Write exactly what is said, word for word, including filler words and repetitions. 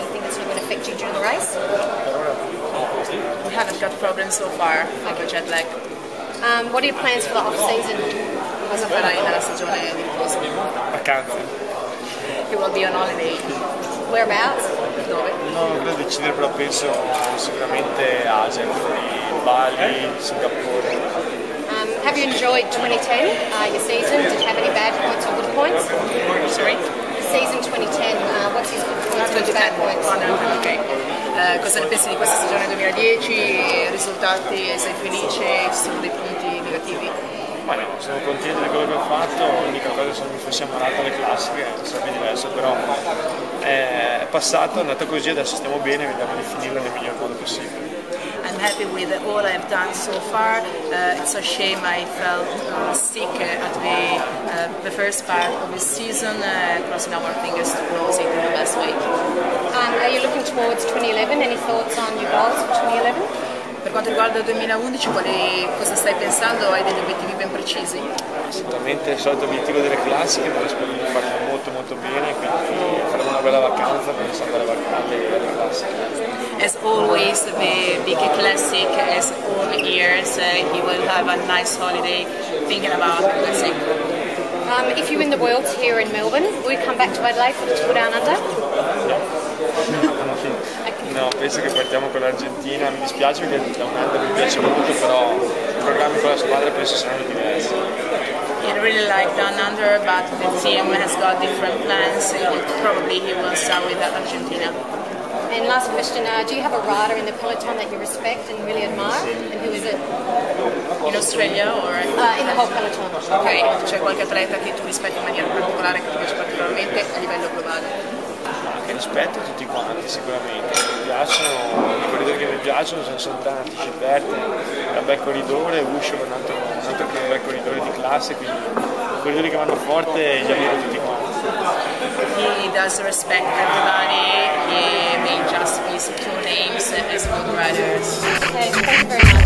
anything that's not going to affect you during the race? We haven't got problems so far with the jet lag. Um, what are your plans for the off-season? Cosa farai nella stagione di riposo? Vacanze. He will be on holiday. Whereabouts? Dove? Non credo decidere, però penso sicuramente Asia, Bali, Singapore. Um, have you enjoyed twenty ten, uh, your season? Did you have any bad points or good points? Sorry? Season twenty ten, uh, what's his good points and bad points? Okay. Uh, cosa ne pensi di questa stagione duemiladieci? Risultati? Sei felice? Ci sono dei punti negativi? Ma no, sono contento di quello che ho fatto, l'unica cosa se non mi fossi ammalato alle classiche sarebbe diverso, però è passato, è andata così, adesso stiamo bene, vediamo di finirla nel miglior modo possibile. I'm happy with all I've done so far. Uh, it's a shame I felt uh, sick at the, uh, the first part of the season, uh, crossing our fingers to close it in the best way. Um, are you looking towards twenty eleven? Any thoughts on your goals for twenty eleven? Per quanto riguarda il duemilaundici, quali, cosa stai pensando? Hai degli obiettivi ben precisi? Sicuramente il solito obiettivo delle classiche, ma spero di farlo molto molto bene, quindi faremo una bella vacanza pensando alle, alle, alle classiche. As always, the big classic, as all years, uh, he will have a nice holiday thinking about the classic. Um, if you win the Worlds here in Melbourne, will you come back to Adelaide for the Tour Down Under? No, penso che partiamo con l'Argentina, mi dispiace perché da un anno mi piace molto, però i programmi con la squadra penso saranno diversi. He'd really like Down Under, but the team has got different plans, so probably he will start with Argentina. And last question, uh, do you have a rider in the peloton that you respect and really admire? And who is it? In Australia or? Uh, in the whole peloton. Ok, c'è qualche atleta che tu rispetti in maniera particolare, che ti piace particolarmente a livello globale? Che rispetto a tutti quanti sicuramente, mi piacciono, i corridori che mi piacciono ce ne sono tanti, Sceperti, è un bel corridore, Uscio è un altro, un altro bel corridore di classe, quindi i corridori che vanno forte li ammiro tutti quanti. He does respect everybody, he may just use two names as good riders. Okay, thank you very much.